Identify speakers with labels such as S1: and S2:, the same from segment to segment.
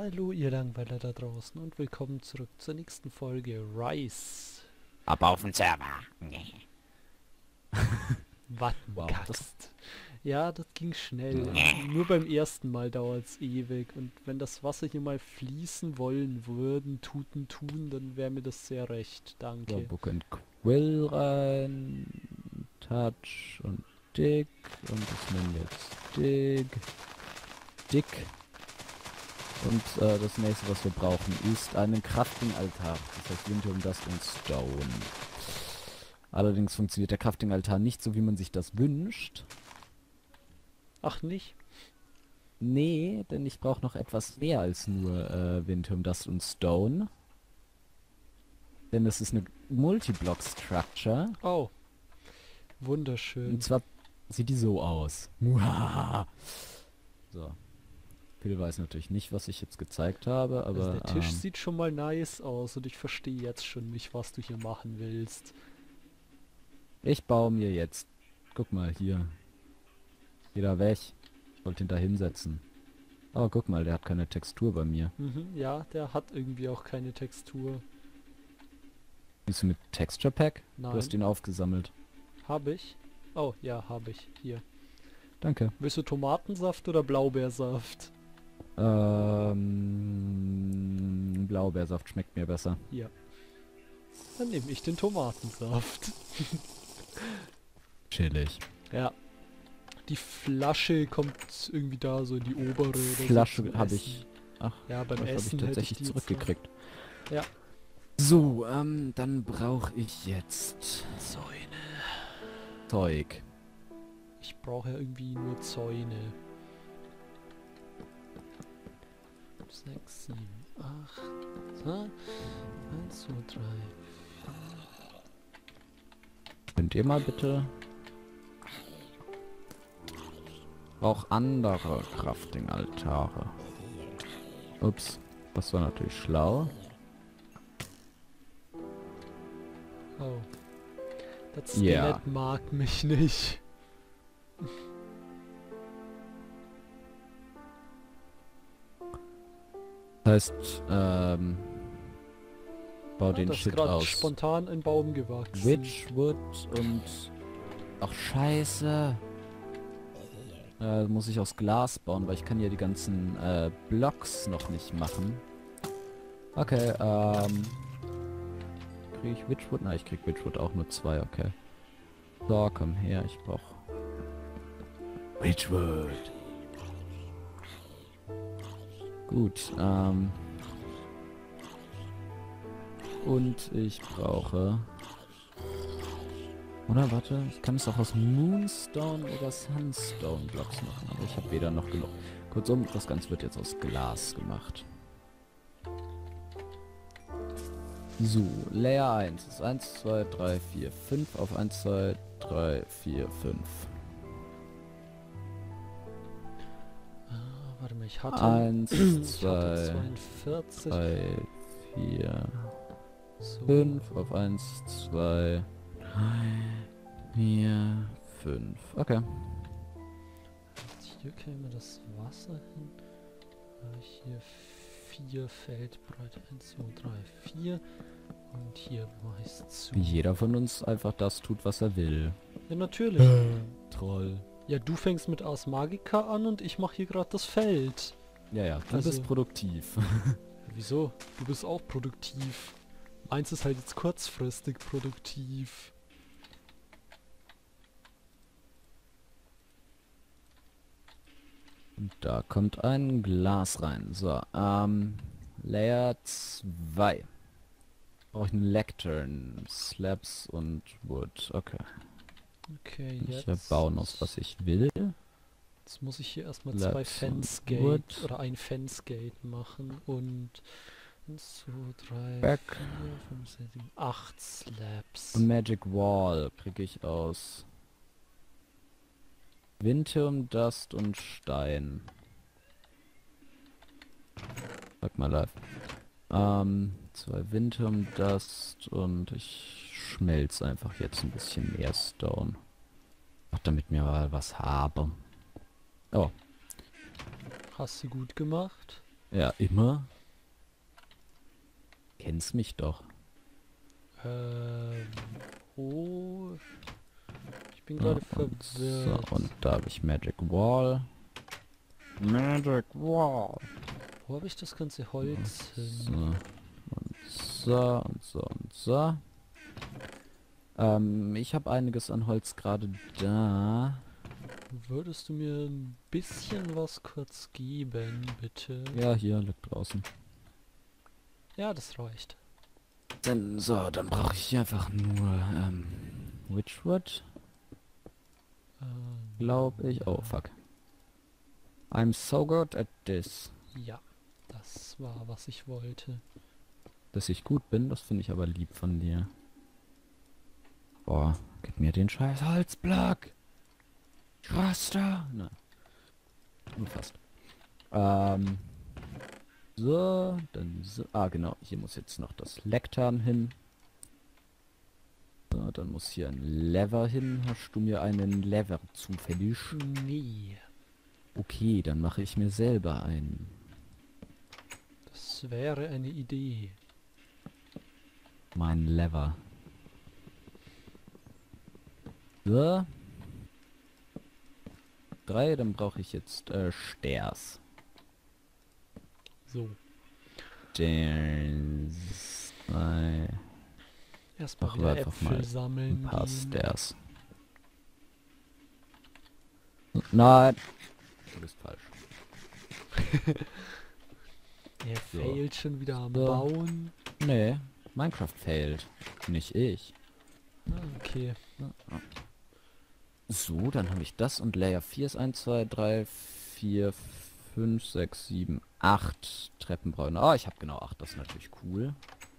S1: Hallo ihr Langweiler da draußen und willkommen zurück zur nächsten Folge Rise.
S2: Aber auf dem Server. Nee. Wow,
S1: Wattenkaxt. Ja, das ging schnell.
S2: Nee.
S1: Nur beim ersten Mal dauert es ewig. Und wenn das Wasser hier mal fließen wollen würden, tun, dann wäre mir das sehr recht.
S2: So,
S1: Danke.
S2: Book and Quill rein. Touch und Dick. Und ich nenne jetzt Dick. Und das nächste, was wir brauchen, ist einen Crafting-Altar. Das heißt Linthium, Dust und Stone. Allerdings funktioniert der Crafting-Altar nicht so, wie man sich das wünscht.
S1: Ach nicht?
S2: Nee, denn ich brauche noch etwas mehr als nur Linthium, Dust und Stone. Denn es ist eine Multi-Block-Structure.
S1: Oh, wunderschön.
S2: Und zwar sieht die so aus. Muhahaha. So. Phil weiß natürlich nicht, was ich jetzt gezeigt habe,
S1: Also
S2: aber
S1: der Tisch sieht schon mal nice aus und ich verstehe jetzt schon nicht, was du hier machen willst.
S2: ich baue mir jetzt. Guck mal, hier. Geh da weg. Wollte ihn da hinsetzen. Aber guck mal, der hat keine Textur bei mir.
S1: Ja, der hat irgendwie auch keine Textur.
S2: Bist du mit Texture Pack?
S1: Nein.
S2: Du hast ihn aufgesammelt.
S1: Habe ich? Oh, ja, habe ich. Hier.
S2: Danke.
S1: Willst du Tomatensaft oder Blaubeersaft?
S2: Blaubeersaft schmeckt mir besser.
S1: Hier. Dann nehme ich den Tomatensaft.
S2: Chillig.
S1: Ja. Die Flasche kommt irgendwie da so in die obere oder so
S2: Flasche
S1: zum
S2: habe
S1: Essen.
S2: ich. Ach,
S1: Ja, beim
S2: Flasche habe ich
S1: Essen hätte ich
S2: tatsächlich
S1: die jetzt
S2: zurückgekriegt.
S1: noch. Ja.
S2: So, dann brauche ich jetzt
S1: Zäune.
S2: Zeug.
S1: Ich brauche ja irgendwie nur Zäune. 6, 7, 8. 1, 2, 3.
S2: Könnt ihr mal bitte auch andere Crafting-Altare. Ups, das war natürlich schlau.
S1: Oh. Das
S2: Ja.
S1: Skelett mag mich nicht.
S2: Das heißt, bau den
S1: Da ist
S2: Shit
S1: gerade
S2: aus.
S1: spontan ein Baum gewachsen.
S2: Witchwood und... Ach, scheiße. Muss ich aus Glas bauen, weil ich kann ja die ganzen Blocks noch nicht machen. Okay, kriege ich Witchwood? Nein, ich krieg Witchwood auch nur 2, okay. So, komm her, ich brauch Witchwood. Gut, und ich brauche... Oder warte, ich kann es auch aus Moonstone oder Sunstone Blocks machen, aber ich habe weder noch genug. Kurzum, das Ganze wird jetzt aus Glas gemacht. So, Layer 1 ist 1, 2, 3, 4, 5 auf 1, 2, 3, 4, 5.
S1: Warte mal, ich hatte
S2: 1,
S1: ich hatte
S2: 2,
S1: 42.
S2: 3, 4,
S1: So.
S2: 5 auf 1, 2, 3, 4, 5. Okay.
S1: Hier käme das Wasser hin. Hier 4 Feldbreite. 1, 2, 3, 4. Und hier mache ich es zu.
S2: Wie jeder von uns einfach das tut, was er will.
S1: Ja, natürlich.
S2: Troll.
S1: Ja, du fängst mit Ars Magica an und ich mache hier gerade das Feld.
S2: Ja, ja, du
S1: Also-
S2: bist produktiv.
S1: Wieso? Du bist auch produktiv. Meins ist halt jetzt kurzfristig produktiv.
S2: Und da kommt ein Glas rein. So, Layer 2. Brauche ich einen Lectern, Slabs und Wood. Okay.
S1: Okay,
S2: Ich
S1: jetzt.
S2: bauen aus, was ich will.
S1: Jetzt muss ich hier erstmal
S2: Slabs
S1: zwei
S2: und
S1: Fencegate
S2: Wood.
S1: oder ein Fencegate machen und 1, 2, 3,
S2: Back.
S1: 4, 5, 6, 7, 8 Slabs.
S2: Und Magic Wall kriege ich aus Windturm, Dust und Stein. Sag mal live. 2 Windturm, Dust und ich schmelze einfach jetzt ein bisschen mehr Stone. Ach, damit mir mal was habe. Oh,
S1: Hast du gut gemacht?
S2: Ja, immer. Kennst mich doch.
S1: Wo? Ich bin
S2: Ja,
S1: gerade
S2: und so,
S1: verwirrt.
S2: und da habe ich Magic Wall. Magic Wall.
S1: Wo habe ich das ganze Holz
S2: So,
S1: hin?
S2: und so, und so, und so. Ich habe einiges an Holz gerade da.
S1: Würdest du mir ein bisschen was kurz geben, bitte?
S2: Ja, hier liegt draußen.
S1: Ja, das reicht.
S2: Dann, so, dann brauche ich hier einfach nur, Witchwood, glaube ich. Oh, fuck. I'm so good at this.
S1: Ja, das war, was ich wollte.
S2: Dass ich gut bin, das finde ich aber lieb von dir. Boah, gib mir den scheiß Holzblock. Raster. Nein. Nur fast. So, dann so. Ah, genau. Hier muss jetzt noch das Lektarn hin. So, dann muss hier ein Lever hin. Hast du mir einen Lever zufällig?
S1: Nee,
S2: Okay, dann mache ich mir selber einen.
S1: das wäre eine Idee.
S2: Mein Lever. So. 3, dann brauche ich jetzt Stairs.
S1: So,
S2: Stairs. 2.
S1: erstmal
S2: Machen wir
S1: wieder
S2: einfach mal
S1: Äpfel
S2: ein
S1: sammeln
S2: paar
S1: gehen.
S2: Stairs. Nein. Du bist falsch.
S1: Er
S2: So.
S1: failt schon wieder am
S2: So.
S1: Bauen.
S2: Nee, Minecraft failed. Nicht ich.
S1: Ah, okay.
S2: So, dann habe ich das und Layer 4 ist 1, 2, 3, 4, 5, 6, 7, 8 Treppenbräune. Ah, ich habe genau 8, das ist natürlich cool.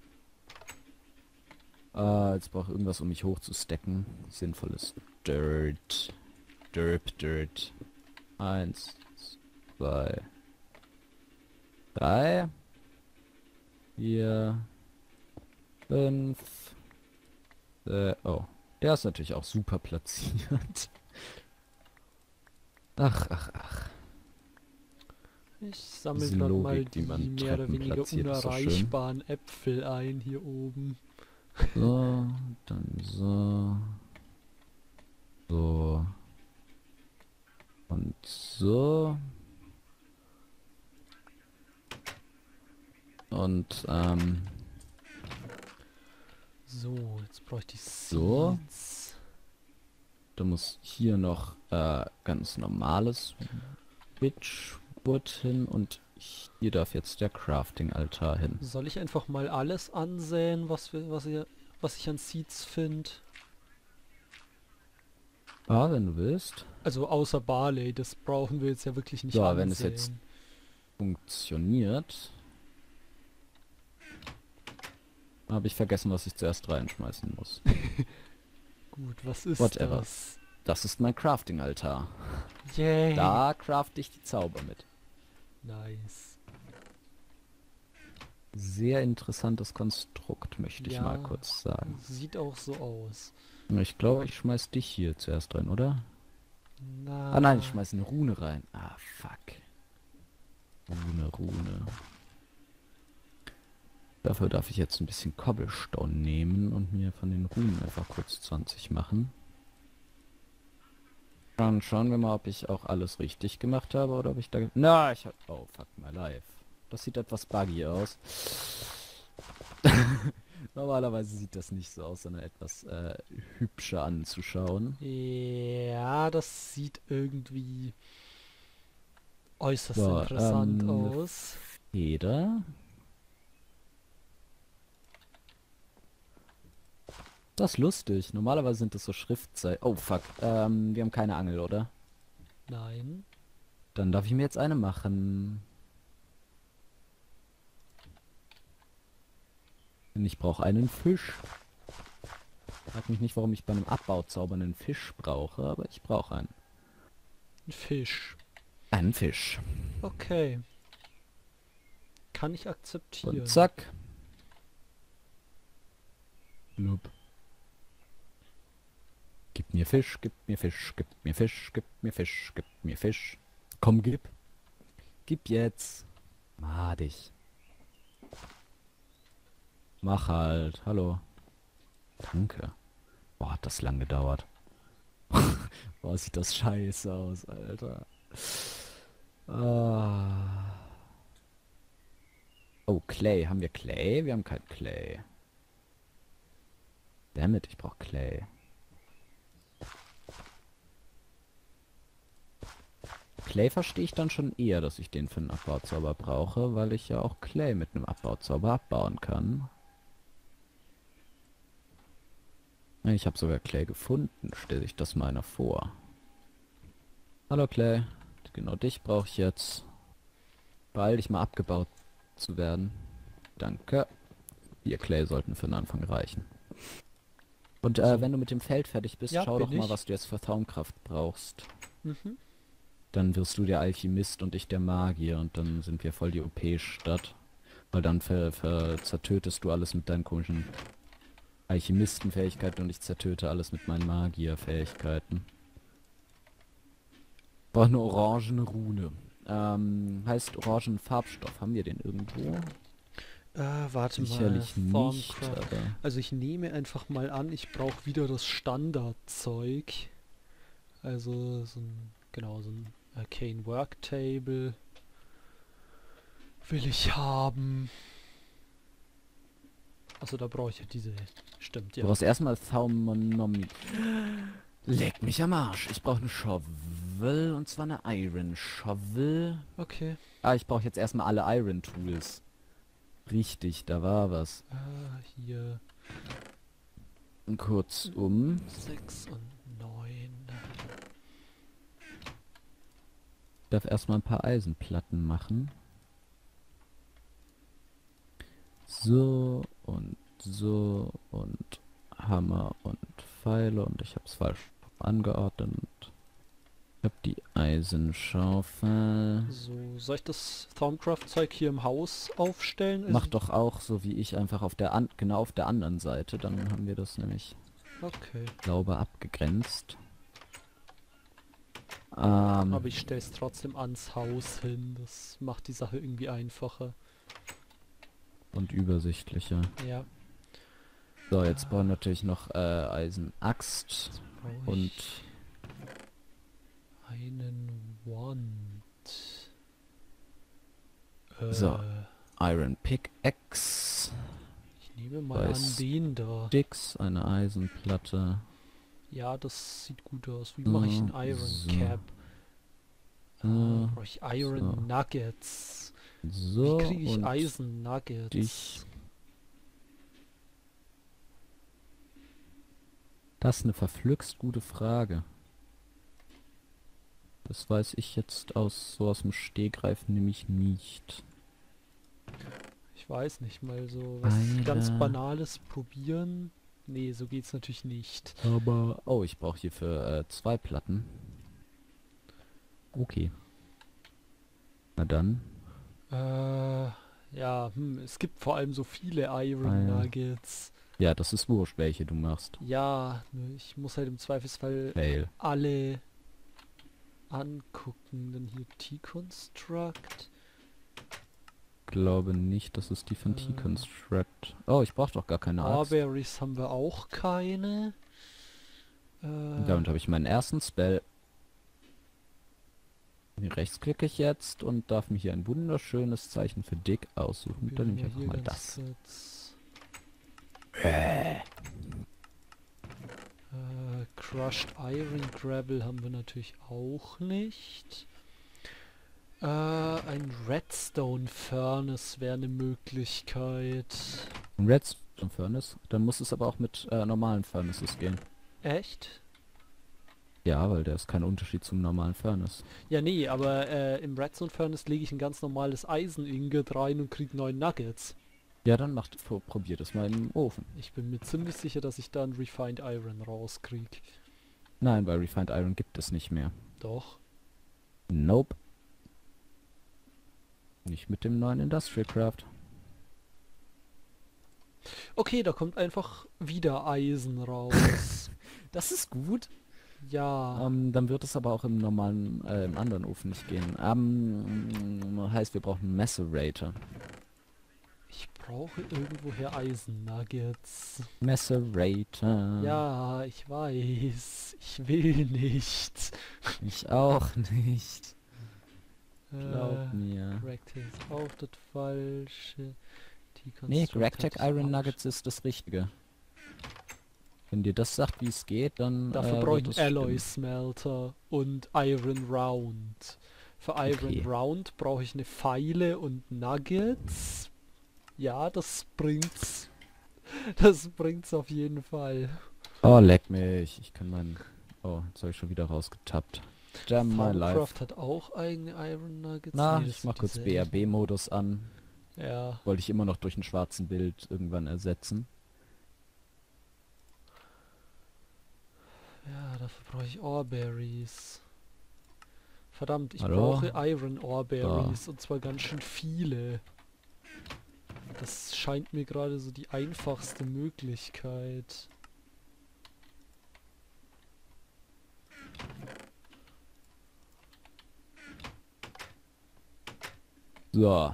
S2: Jetzt brauche ich irgendwas, um mich hochzustacken. Sinnvolles Dirt. Dirt. 1, 2, 3, 4, 5. Oh. Der ist natürlich auch super platziert. Ach.
S1: Ich sammle
S2: Diese
S1: gerade mal
S2: Logik, wie
S1: die
S2: man
S1: mehr oder
S2: Treppen
S1: weniger
S2: platziert, ist so schön.
S1: unerreichbaren Äpfel ein hier oben.
S2: So, dann so. So. Und so. Und,
S1: So, jetzt brauche ich die
S2: So.
S1: Seeds.
S2: da muss hier noch ganz normales Witchwood hin und hier darf jetzt der Crafting-Altar hin.
S1: Soll ich einfach mal alles ansehen, was ich an Seeds finde?
S2: Ah, wenn du willst.
S1: Also außer Barley, das brauchen wir jetzt ja wirklich nicht
S2: So,
S1: ansehen.
S2: wenn es jetzt funktioniert. Habe ich vergessen, was ich zuerst reinschmeißen muss.
S1: Gut, was ist
S2: Whatever.
S1: das?
S2: Das ist mein Crafting-Altar.
S1: Yay!
S2: Da crafte ich die Zauber mit.
S1: Nice.
S2: Sehr interessantes Konstrukt, möchte ich
S1: Ja.
S2: mal kurz sagen.
S1: Sieht auch so aus.
S2: Ich glaube, ich schmeiß dich hier zuerst rein, oder?
S1: Na,
S2: Ah nein, ich schmeiß eine Rune rein. Ah, fuck. Rune. Dafür darf ich jetzt ein bisschen Cobblestone nehmen und mir von den Runen einfach kurz 20 machen. Dann schauen wir mal, ob ich auch alles richtig gemacht habe oder ob ich da... Na, ich hab... Oh, fuck my life. Das sieht etwas buggy aus. Normalerweise sieht das nicht so aus, sondern etwas hübscher anzuschauen.
S1: ja, das sieht irgendwie äußerst
S2: So,
S1: interessant aus.
S2: Feder. Das ist lustig. Normalerweise sind das so Schriftzeichen. Oh, fuck. Wir haben keine Angel, oder?
S1: Nein.
S2: Dann darf ich mir jetzt eine machen. Denn ich brauche einen Fisch. Frag mich nicht, warum ich bei einem Abbauzauber einen Fisch brauche, aber ich brauche einen.
S1: Ein Fisch.
S2: Einen Fisch.
S1: Okay. Kann ich akzeptieren.
S2: Und zack. Blub. Gib mir Fisch, gib mir Fisch, gib mir Fisch, gib mir Fisch, gib mir Fisch. Komm, gib. Gib jetzt. Madig. Mach halt. Hallo. Danke. Boah, hat das lang gedauert. Boah, sieht das scheiße aus, Alter. Ah. Oh, Clay. Haben wir Clay? Wir haben kein Clay. Dammit, ich brauch Clay. Clay verstehe ich dann schon eher, dass ich den für einen Abbauzauber brauche, weil ich ja auch Clay mit einem Abbauzauber abbauen kann. Ich habe sogar Clay gefunden, stell dich das mal einer vor. Hallo Clay, genau dich brauche ich jetzt. Beeil dich mal abgebaut zu werden. Danke. 4 Clay sollten für den Anfang reichen. Und
S1: So.
S2: wenn du mit dem Feld fertig bist,
S1: Ja,
S2: schau doch
S1: bin
S2: mal,
S1: ich.
S2: was du jetzt für Traumkraft brauchst.
S1: Mhm.
S2: Dann wirst du der Alchemist und ich der Magier und dann sind wir voll die OP-Stadt. Weil dann zertötest du alles mit deinen komischen Alchemistenfähigkeiten und ich zertöte alles mit meinen Magierfähigkeiten. War eine orangene Rune. Heißt orangen Farbstoff. Haben wir den irgendwo?
S1: Warte
S2: Sicherlich
S1: mal.
S2: nicht,
S1: Formcraft.
S2: aber...
S1: Also ich nehme einfach mal an, ich brauche wieder das Standardzeug. Also so ein, genau, so ein Arcane Worktable will ich haben. Also da brauche ich ja diese, stimmt,
S2: Du
S1: ja.
S2: brauchst erstmal Thaumonomie. Leck mich am Arsch. Ich brauche eine Shovel und zwar eine Iron Shovel.
S1: Okay.
S2: Ah, ich brauche jetzt erstmal alle Iron Tools. Richtig, da war was.
S1: Hier
S2: Kurzum.
S1: 6 und 9.
S2: Ich darf erstmal ein paar Eisenplatten machen. So und Hammer und Pfeile und ich habe es falsch angeordnet. Ich habe die Eisenschaufel.
S1: So, soll ich das Thaumcraft-Zeug hier im Haus aufstellen? Also,
S2: Mach doch auch so wie ich einfach auf der genau auf der anderen Seite. Dann haben wir das nämlich
S1: okay.
S2: sauber abgegrenzt.
S1: Aber ich stelle es trotzdem ans Haus hin. Das macht die Sache irgendwie einfacher.
S2: Und übersichtlicher.
S1: Ja.
S2: So, jetzt brauchen wir natürlich noch Eisenaxt
S1: Brauche
S2: und
S1: ich einen Wand.
S2: So. Iron Pickaxe,
S1: Ich nehme mal an
S2: Weiß.
S1: den da.
S2: Sticks, eine Eisenplatte.
S1: Ja, das sieht gut aus. Wie mache ich einen Iron
S2: So.
S1: Cap?
S2: So.
S1: Brauche ich Iron
S2: So.
S1: Nuggets?
S2: So,
S1: Wie kriege ich
S2: und
S1: Eisen Nuggets?
S2: dich. Das ist eine verflüxt gute Frage. Das weiß ich jetzt aus dem Stegreif nämlich nicht.
S1: Ich weiß nicht, mal so was ganz Banales probieren. Nee, so geht's natürlich nicht.
S2: Aber... Oh, ich brauche hier für 2 Platten. Okay. Na dann.
S1: Ja, es gibt vor allem so viele Iron
S2: Ja.
S1: Nuggets.
S2: Ja, das ist wurscht, welche du machst.
S1: Ja, ich muss halt im Zweifelsfall
S2: Fail.
S1: alle angucken. Dann hier T-Construct.
S2: Glaube nicht, dass es die von T-Construct... Oh, ich brauche doch gar keine Axt.
S1: Barberries haben wir auch keine.
S2: Damit habe ich meinen ersten Spell. Hier rechts klicke ich jetzt und darf mir hier ein wunderschönes Zeichen für Dick aussuchen. Dann nehme ich einfach mal das.
S1: Crushed Iron Gravel haben wir natürlich auch nicht. Ein Redstone Furnace wäre eine Möglichkeit.
S2: Ein Redstone Furnace? Dann muss es aber auch mit normalen Furnaces gehen.
S1: Echt?
S2: Ja, weil der ist kein Unterschied zum normalen Furnace.
S1: Ja, nee, aber im Redstone Furnace lege ich ein ganz normales Eisen-Ingot rein und kriege 9 Nuggets.
S2: Ja, dann probier das mal im Ofen.
S1: Ich bin mir ziemlich sicher, dass ich da ein Refined Iron rauskriege.
S2: Nein, weil Refined Iron gibt es nicht mehr.
S1: Doch.
S2: Nope. Nicht mit dem neuen Industrial Craft.
S1: Okay, da kommt einfach wieder Eisen raus.
S2: Das ist gut.
S1: Ja,
S2: Dann wird es aber auch im normalen, im anderen Ofen nicht gehen. Heißt, wir brauchen Macerator.
S1: ich brauche irgendwoher Eisen-Nuggets.
S2: Macerator.
S1: Ja, ich weiß. Ich will nicht.
S2: Ich auch nicht. Glaub
S1: Äh,
S2: mir.
S1: Rectech ist auch das Falsche.
S2: Nee,
S1: Deconstruct
S2: Ragtag
S1: hatte ich
S2: Iron
S1: auch
S2: Nuggets ist das Richtige. Wenn dir das sagt, wie es geht, dann
S1: Dafür brauche ich
S2: wird
S1: einen
S2: es
S1: Alloy
S2: stimmen.
S1: Smelter und Iron Round. Für Iron
S2: Okay.
S1: Round brauche ich eine Pfeile und Nuggets. Ja, das bringt's. Das bringt's auf jeden Fall.
S2: Oh, leck mich. Ich kann meinen... Oh, jetzt habe ich schon wieder rausgetappt. Damn my life.
S1: Thaumcraft hat auch eigene Iron Nuggets.
S2: Na,
S1: Nee, das
S2: ich mach
S1: sind
S2: kurz
S1: dieselben.
S2: BRB-Modus an.
S1: Ja,
S2: Wollte ich immer noch durch einen schwarzen Bild irgendwann ersetzen.
S1: ja, dafür brauche ich Oreberries. Verdammt, ich
S2: Hallo?
S1: brauche Iron
S2: Da.
S1: Oreberries und zwar ganz schön viele. Das scheint mir gerade so die einfachste Möglichkeit.
S2: So.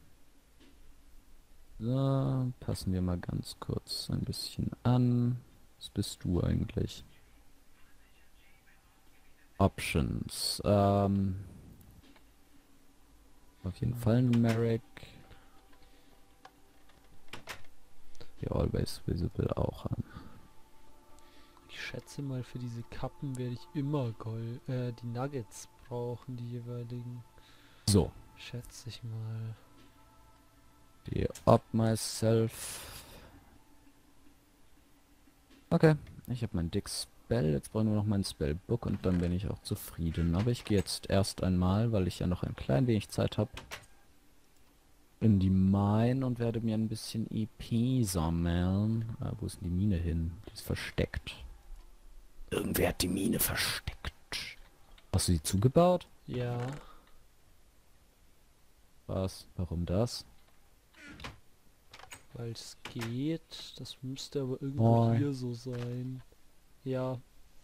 S2: So, passen wir mal ganz kurz ein bisschen an. Was bist du eigentlich? Options. Auf jeden Fall Numeric. Die Always Visible auch an.
S1: Ich schätze mal, für diese Kappen werde ich immer die Nuggets brauchen, die jeweiligen.
S2: So.
S1: Schätze ich mal.
S2: Die Op myself. Okay. Ich habe mein Dick Spell. Jetzt brauchen wir noch mein Spellbook und dann bin ich auch zufrieden. Aber ich gehe jetzt erst einmal, weil ich ja noch ein klein wenig Zeit habe, in die Mine und werde mir ein bisschen EP sammeln. Wo ist denn die Mine hin? Die ist versteckt. Irgendwer hat die Mine versteckt. Hast du die zugebaut?
S1: Ja,
S2: Was? Warum das?
S1: weil es geht. Das müsste aber irgendwo
S2: Moin.
S1: hier so sein. Ja,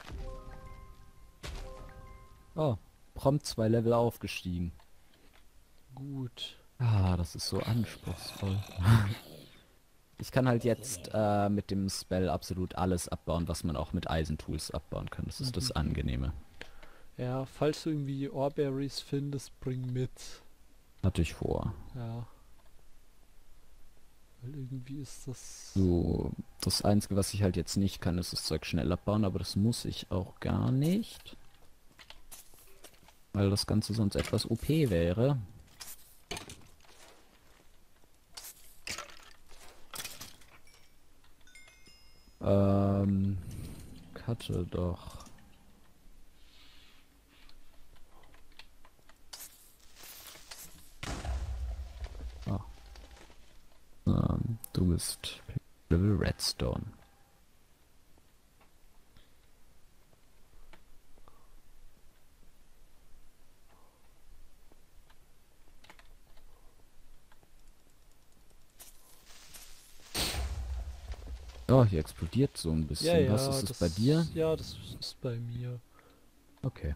S2: Oh, prompt 2 Level aufgestiegen.
S1: gut.
S2: Ah, das ist so anspruchsvoll. Ich kann halt jetzt mit dem Spell absolut alles abbauen, was man auch mit Eisentools abbauen kann. Das ist das Angenehme.
S1: Ja, falls du irgendwie Oreberries findest, bring mit.
S2: Hatte ich vor.
S1: Ja. Weil irgendwie ist das...
S2: So, das Einzige, was ich halt jetzt nicht kann, ist das Zeug schnell abbauen, aber das muss ich auch gar nicht. Weil das Ganze sonst etwas OP wäre. Cutte doch. Ah. Du bist Level Redstone. Oh, hier explodiert so ein bisschen.
S1: Ja, ja,
S2: Was ist es bei dir?
S1: Ja, das ist bei mir.
S2: Okay.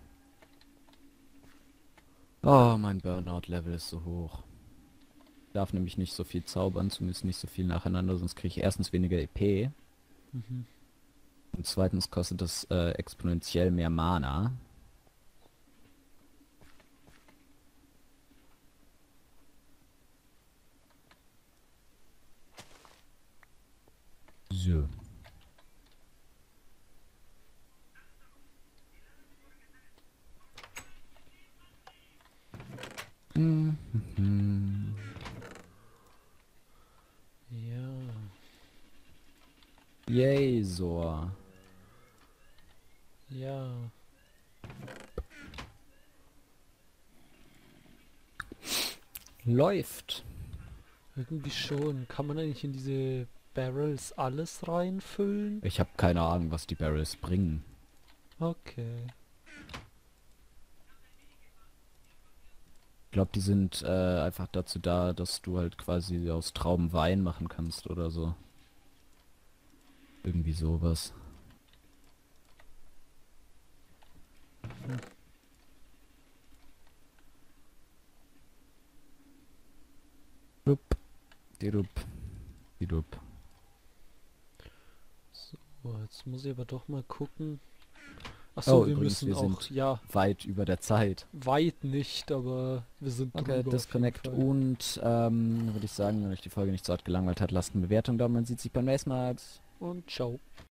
S2: Oh, mein Burnout-Level ist so hoch. Ich darf nämlich nicht so viel zaubern, zumindest nicht so viel nacheinander, sonst kriege ich erstens weniger EP
S1: Mhm.
S2: und zweitens kostet das exponentiell mehr Mana. So. Mhm.
S1: Ja.
S2: Yay, Sor.
S1: Ja.
S2: Läuft.
S1: Irgendwie schon. Kann man eigentlich in diese Barrels alles reinfüllen?
S2: Ich habe keine Ahnung, was die Barrels bringen.
S1: Okay.
S2: Ich glaube, die sind einfach dazu da, dass du halt quasi aus Trauben Wein machen kannst oder so. Irgendwie sowas. Dup, didup, didup.
S1: So, jetzt muss ich aber doch mal gucken. Achso, wir
S2: Übrigens,
S1: müssen
S2: wir
S1: auch,
S2: sind
S1: ja,
S2: weit über der Zeit.
S1: weit nicht, aber wir sind
S2: Okay,
S1: drüber auf jeden
S2: Disconnect
S1: Fall.
S2: und würde ich sagen, wenn euch die Folge nicht so hart gelangweilt hat, lasst eine Bewertung da. Man sieht sich beim nächsten Mal.
S1: Und ciao.